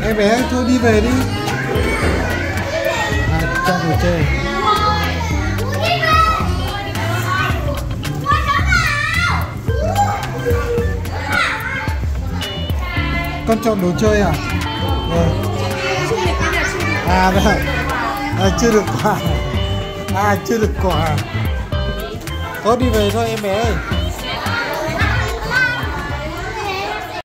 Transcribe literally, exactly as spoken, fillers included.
Em bé thôi đi về đi. À, chọn đồ chơi. Con chọn đồ chơi à? Rồi. À đây. À, chưa được quà. À chưa được quà. Thôi đi về thôi em bé ơi.